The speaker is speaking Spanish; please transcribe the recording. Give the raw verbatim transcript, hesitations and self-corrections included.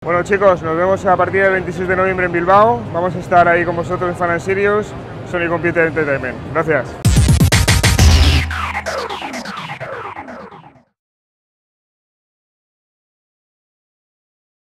Bueno chicos, nos vemos a partir del veintiséis de noviembre en Bilbao. Vamos a estar ahí con vosotros en Fan and Serious, Sony Computer Entertainment. Gracias.